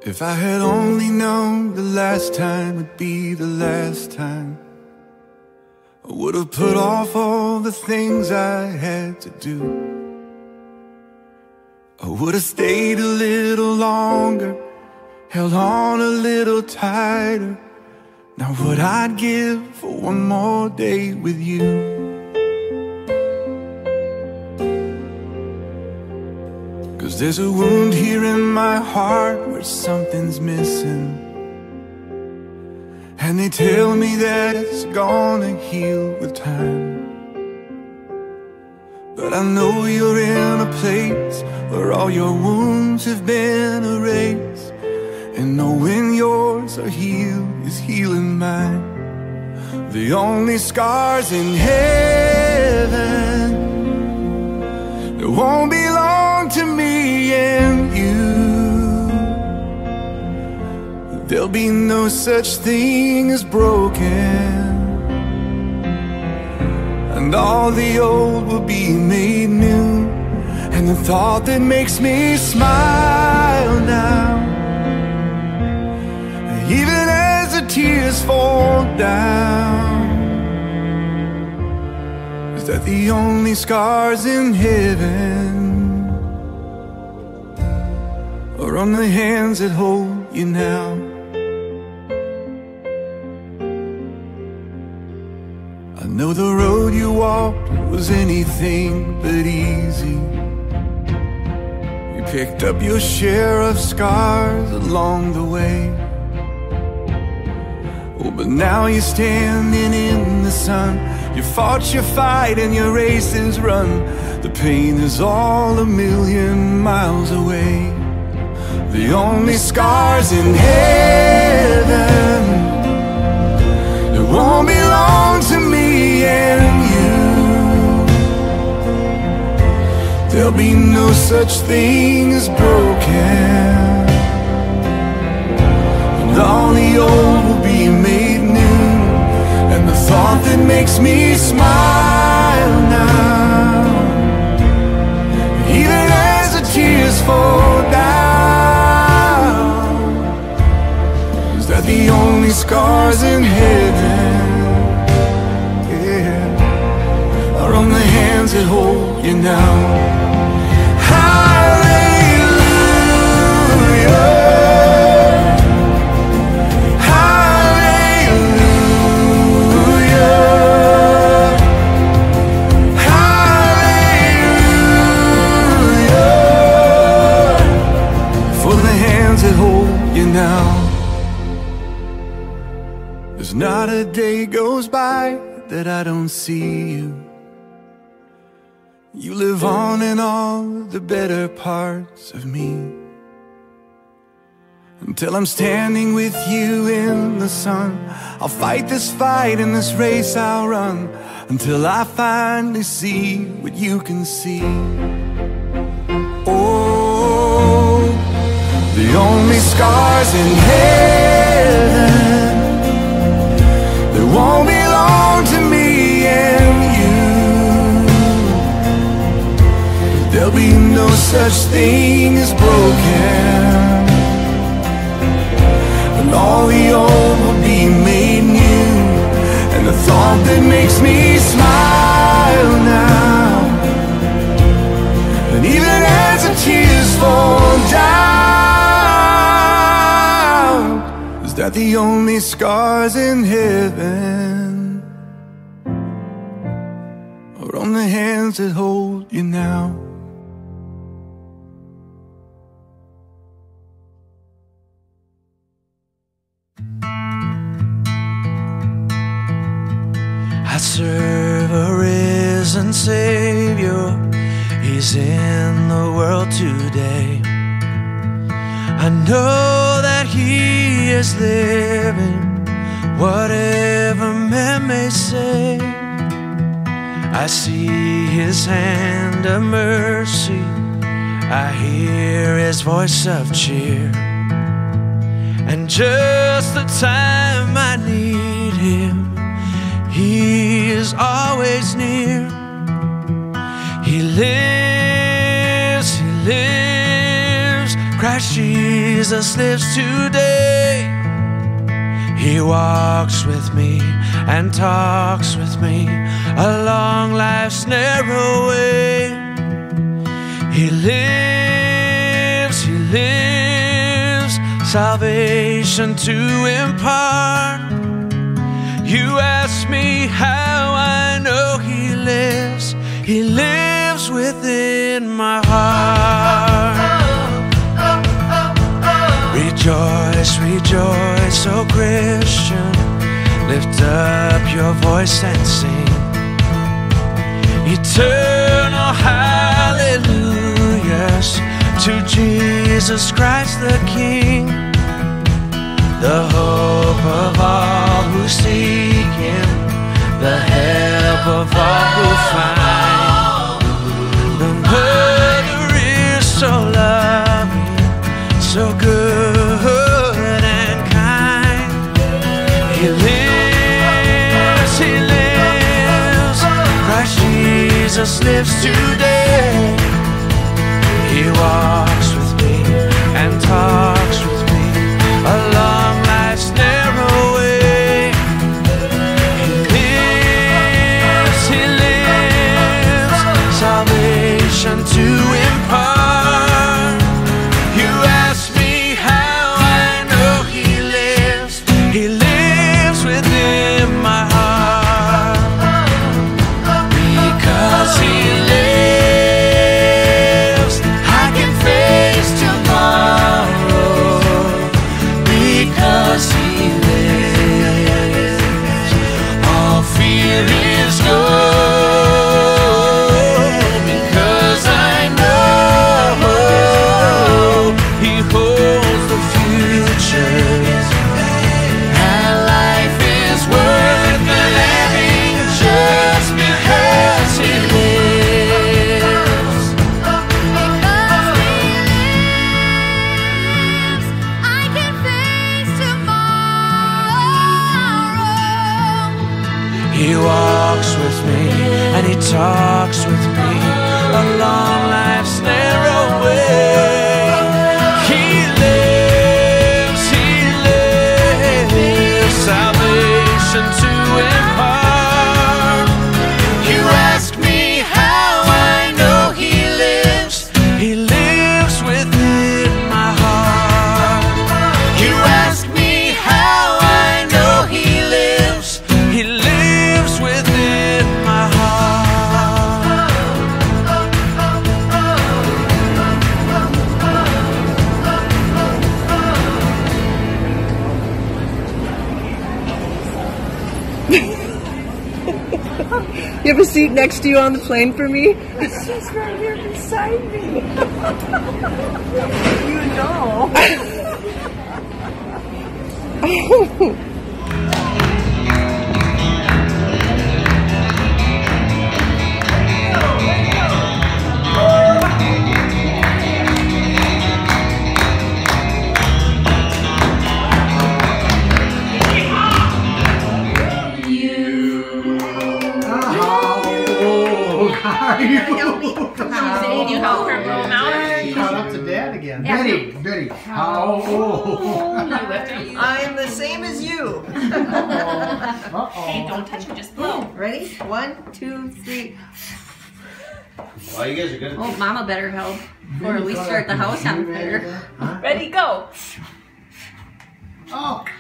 If I had only known the last time would be the last time, I would have put off all the things I had to do. I would have stayed a little longer, held on a little tighter. Now what I'd give for one more day with you. Cause there's a wound here in my heart where something's missing, and they tell me that it's gonna heal with time. But I know you're in a place where all your wounds have been erased, and knowing yours are healed is healing mine. The only scars in heaven that won't belong to me and you. There'll be no such thing as broken, and all the old will be made new. And the thought that makes me smile now, even as the tears fall down, is that the only scars in heaven are on the hands that hold you now. I know the road you walked was anything but easy. You picked up your share of scars along the way. Oh, but now you're standing in the sun. You fought your fight and your race is run. The pain is all a million miles away. The only scars in heaven that won't belong to me and you. There'll be no such thing as broken, and all the old will be made new. And the thought that makes me smile now, even as the tears fall down, is that the only scars in heaven, yeah, are on the hands that hold you now. There's not a day goes by that I don't see you. You live on in all the better parts of me. Until I'm standing with you in the sun, I'll fight this fight and this race I'll run, until I finally see what you can see. Oh, the only scars in heaven that won't belong to me and you. There'll be no such thing as broken, and all the old will be made new. And the thought that makes me smile now, and even as the tears fall down, is that the only scars in heaven are on the hands that hold you now. I serve a risen Savior. He's in the world today. I know that He is living, whatever man may say. I see His hand of mercy, I hear His voice of cheer, and just the time I need Him, He is always near. He lives, Christ Jesus lives today. He walks with me and talks with me along life's narrow way. He lives, salvation to impart. You ask me how I know He lives within my heart. Rejoice, rejoice, oh Christian, lift up your voice and sing eternal hallelujahs to Jesus Christ the King, the hope of all who seek Him, the help of all who find. The Mother is so loving, so good and kind. He lives, Christ Jesus lives today. He walks with me and talks with me along life's narrow way. He lives, salvation to impart. You ask me how I know He lives within my heart. Because He lives, I can face tomorrow. Because He lives, all fear is gone. Because I know He holds the future, and life is worth the living just because He lives. I can face tomorrow. He walks with me and He talks with me along life's narrow way. He lives, salvation to impart. You ask me how I know He lives within my heart. You ask me how I know He lives within my heart. You have a seat next to you on the plane for me? She's right here beside me. You know. Can you help her blow him out? Caught up to Dad again. Yeah. Betty, how old? I am the same as you. Hey, don't touch it, just blow. Ready? 1, 2, 3. Oh, you guys are good. Oh, Mama better help before we start the house on fire. Huh? Ready, go. Oh,